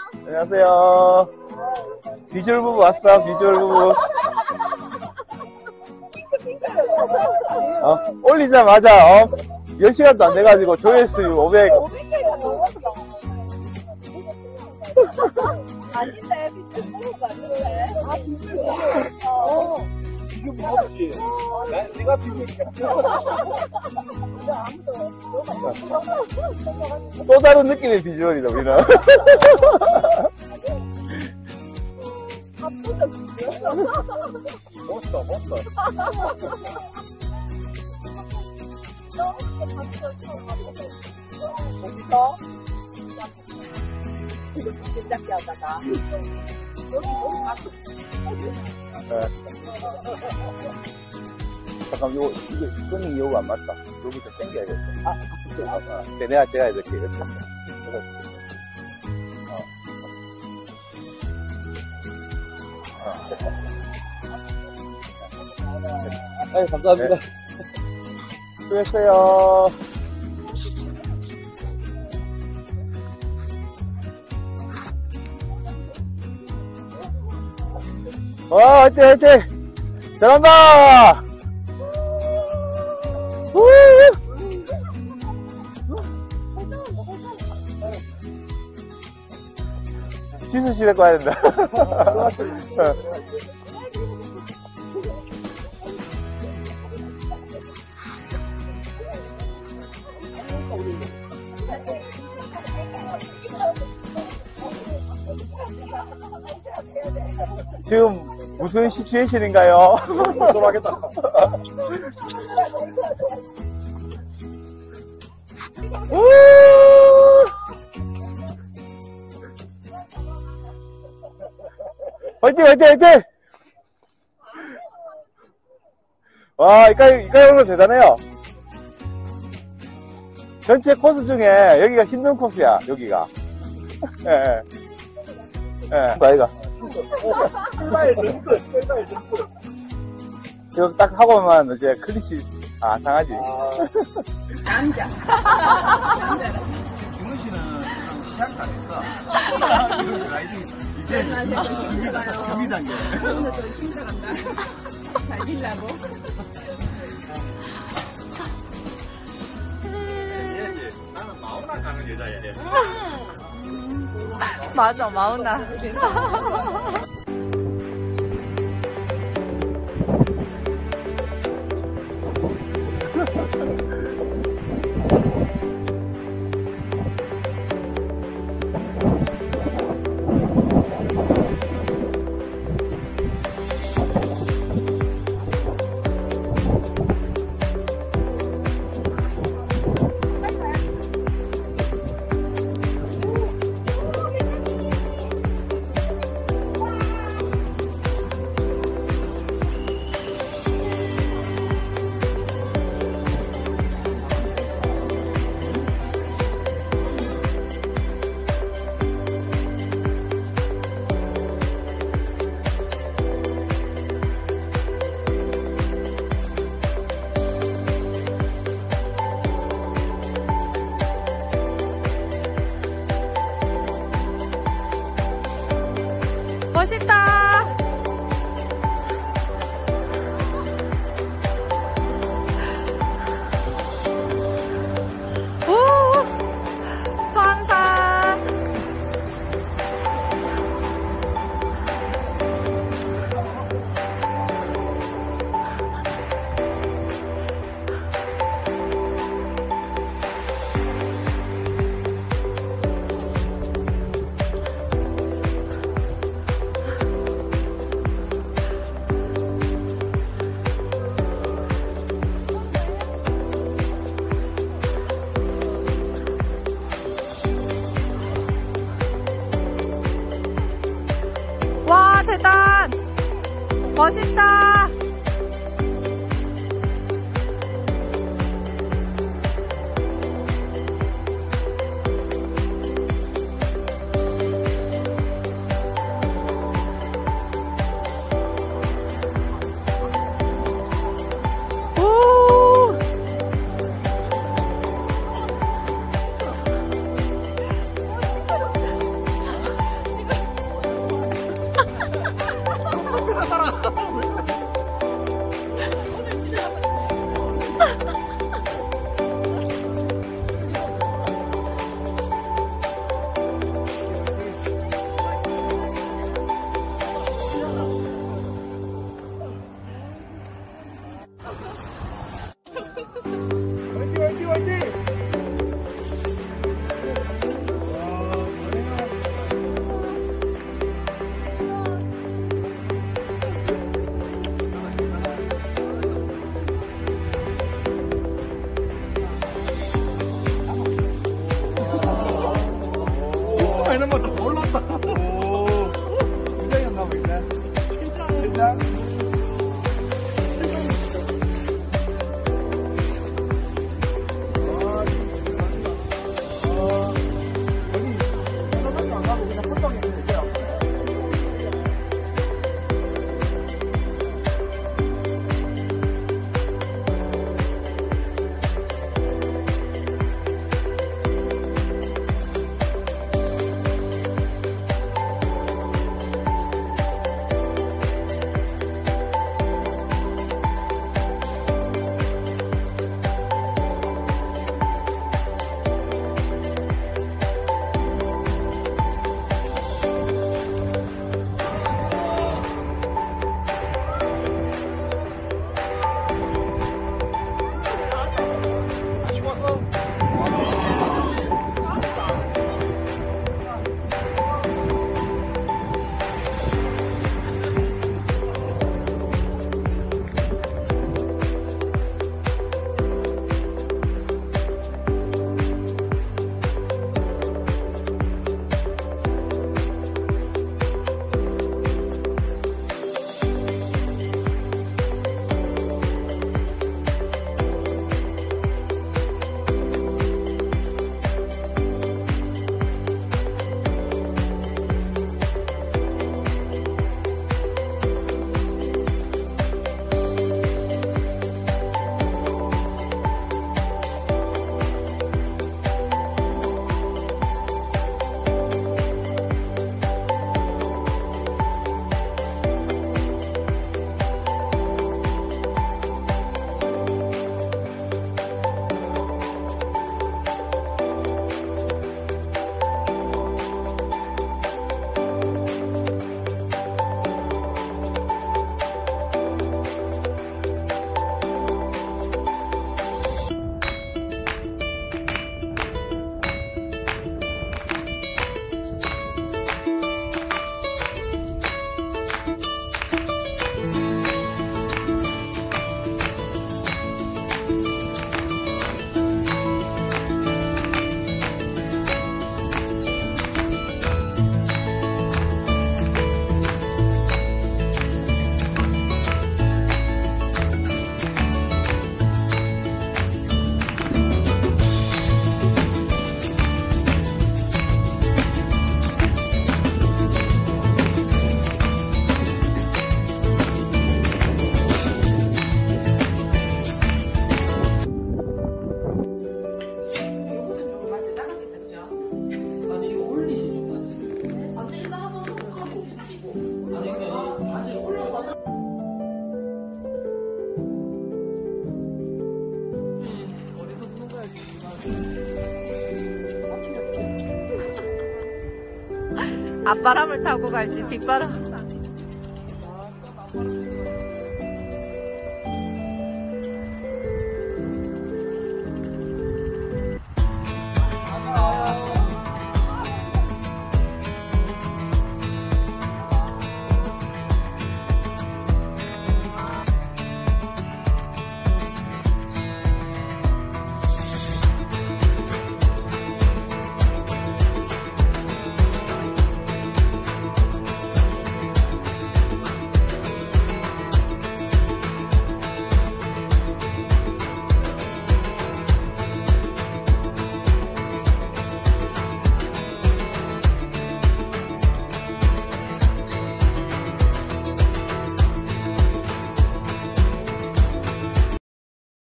안녕하세요. 비주얼 부부 왔어, 비주얼 부부. 올리자마자, 10시간도 안 돼가지고 조회수 500. 아닌데, 비주얼 부부가 아닌데. 아, 비주얼 부부. 비주얼 부부지. 내가 비주얼이야. 또 다른 느낌의 비주얼이다, 우리는. 멋있어, 멋있어. 멋있어? 이거 진작게 하다가. 잠깐, 이거 끈이 여기 안 맞다. 여기서 당겨야겠어. 내가 이렇게. 됐다. 아유, 감사합니다. 네. 수고했어요. 와, 화이팅, 화이팅! 잘한다! 지수씨 데리고 와야 된다. 지금 무슨 시츄에이션인가요? 좀 화이팅, 화이팅, 화이팅! 와, 이까지 오는 거 대단해요. 전체 코스 중에 여기가 힘든 코스야, 여기가. 예, 예. 아이가. 출발 점수. 이거 딱 하고만 이제 클리치, 상하지. 남자. 김은 씨는 시작도 안 했어. 라이딩, 이제 준비 단계. 오늘 좀 힘들어간다. 달리려고. 나는 마우나 가는 여자야. 맞아, 마우나. 멋있다. 오, 환상. 와, 대단! 멋있다! 올랐다. 오. 긴장했나 보이네. 긴장. 앞바람을 타고 갈지 뒷바람